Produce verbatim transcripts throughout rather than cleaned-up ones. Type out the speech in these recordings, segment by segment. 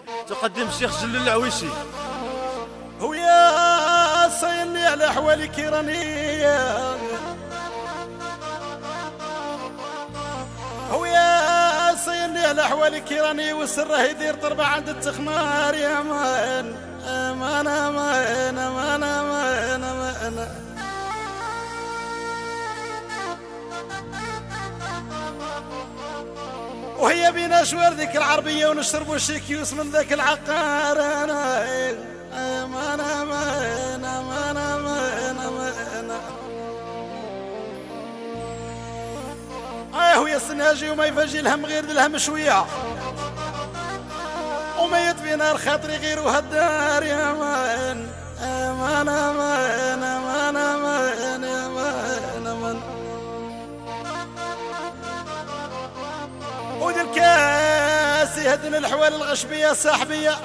تقدم الشيخ جلال العويشي. ويا صيني على احوالي كيرانيه، ويا صيني على احوالي كيرانيه، وسره يدير ضربه عند التخمار. يا مان امان امان امان امان امان وهي بينا شوار ذيك العربيه ونشربوا شيكيوس من ذاك العقار. انا امان امان امان امان امان اه ويا السناجي وما يفاجي الهم غير الهم شويه، وما يطفي نار خاطري غير وهالدار. يا مان امان امان امان امان امان امان ودي الكاس يهدن الحوال الغشبيه صاحبيه،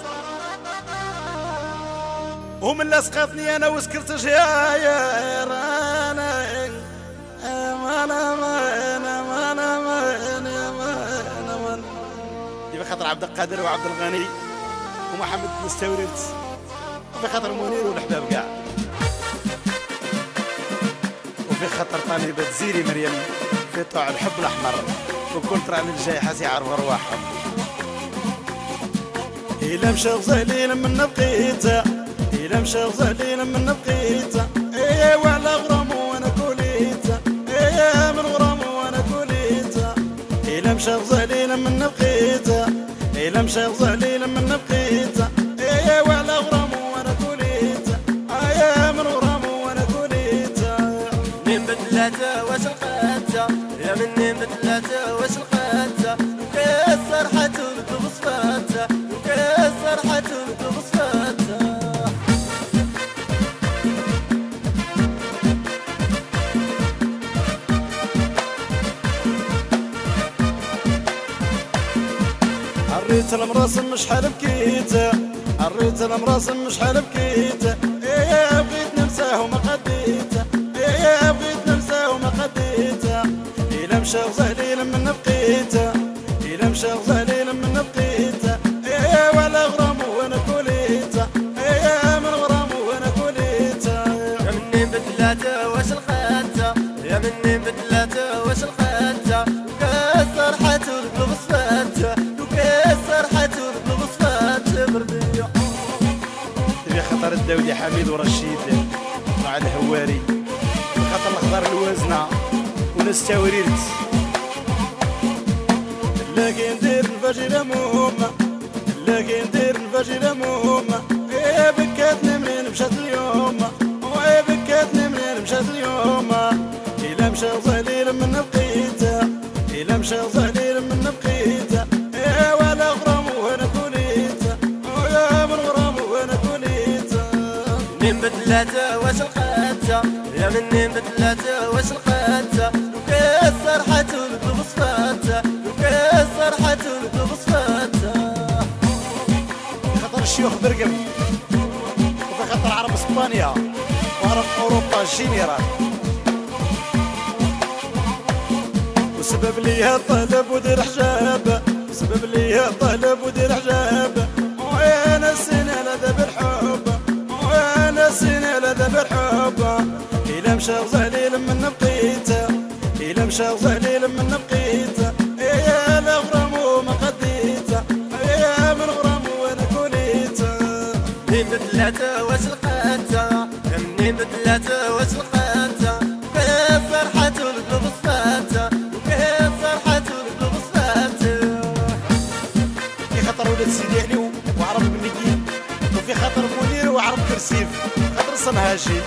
ومن لصقتني انا وسكرت جاير. انا امان امان امان امان امان امان دي بخاطر عبد القادر وعبد الغني ومحمد مستورد، وفي خاطر منير والحباب كاع، وفي خاطر طالبة زيري مريم في طوع الحب الاحمر، وكل طران الجاي حاسي يعرف ارواحهم. إلا مشى غزالين من بقيته، إلا مشى غزالين من بقيته، إيه وعلى غرامو وانا كوليته، إيه من غرامو وانا كوليته. إلا مشى غزالين من بقيته، إلا مشى غزالين من بقيته، إيه وعلى غرامو وانا كوليته، إيه من غرامو وانا كوليته. من بدلاته واش لقاته، يا مني بدلاته واش لقاته، وكسر حتو بصفاته، وكسر حتو بصفاته. عريت المراسم شحال بكيته، عريت المراسم شحال بكيته، ايه بغيت ننساه وما قديته، ايه بغيت ننساه وما قديته. إلا مشى غزالين من بقيته، إلا مشى غزالين من بقيته، ايه وعلى غرامو وانا كوليته، ايه من غرامو وانا كوليته. يا مني بدلاته واش لقاته، يا مني بدلاته واش لقاته، وكسر حتو بصفاته، وكسر حتو بصفاته برديه. تبي خطر الدولي حميد ورشيد مع الهواري، خطر الخضر الوازنه وناس تاوريرت. لكن ندير الفجر مهمه، لكن ندير الفجر مهمه، ايه بكاتني منين مشات اليوم، وايه بكاتني منين مشات اليوم. إلا مشى غزالين من بقيته، إلا مشى غزالين من بقيته، ايه ولا غرام وانا كوليته، ويا من غرام وانا كوليته. من بدلاته واش لقاته، يا مني بدلاته واش لقاته، وكسر حتو بصفاته، وكسر حتو بصفاته. خطر الشيوخ برقم، وفي خطر عرب اسبانيا وعرب اوروبا الجينيرال، وسبب ليها طلب ودير حجاب، سبب ليها طلب ودير حجاب، وانا السنة لذا بالحب، وانا السنة لذا بالحب. إلا مشى غزالين من بقيته، إلا مشى غزالين من بقيته، إيه لا غرام وما قديته، إيه من غرام وانا كوليته. من بدلاته واش لقاته، يا مني بدلاته واش لقاته، وكسر حتو بصفاته، وكسر حتو بصفاته. في خطر ولاد سيدي علي وعرب بنيكي، وفي خطر منير وعرب كرسيف، خطر صنهاجي.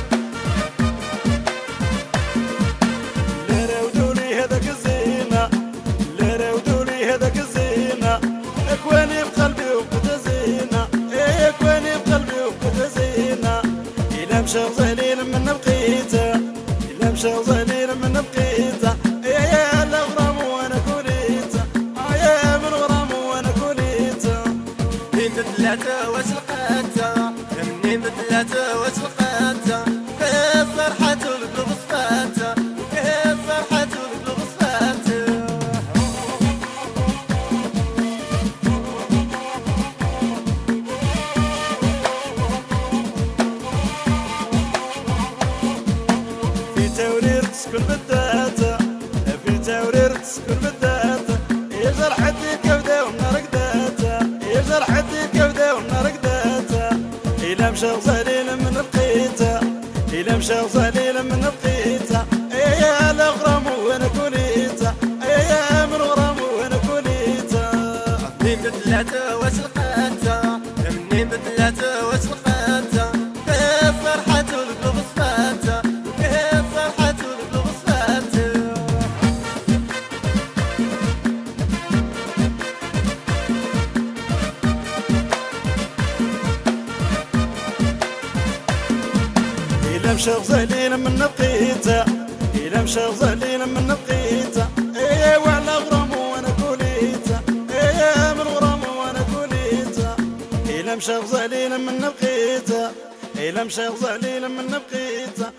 لا راودولي هذاك الزينة، لا راودولي هذاك الزينة، اكواني بقلبي وبقيت زينة، ايه اكواني بقلبي وبقيت زينة. إلا مشى غزالين من بقيته، إلا مشى غزالين من بقيته، ايه لا غرام وانا كوليته، ايه من غرام وانا كوليته. من بدلاته واش لقاته، يا مني بدلاته واش لقاته، وكسر حتو بصفاته، وكسر حتو بصفاته. تسكن بالذات في تورير تسكن بالذات يا جرحتي كبده والنار قداتا يا جرحتي كبده والنار قداتا إلا مشى غزالين من لقيتا إلا مشى غزالين من لقيتا يا الغرام وانا كوليتا يا من غرام وانا كوليتا منين بدلات واش لقاتا منين بدلات واش لقاتا كيف فرحة والقلوب صفاتا كيف فرحة والقلوب صفاتا إلا مشى غزالين من لقيتا إلا مشى غزالين من لقيتا إيه وعلى غرام وانا كوليتا إيه من غرام وانا كوليتا إلا مشى غزالين من لقيتا إلا مشى غزالين من لقيتا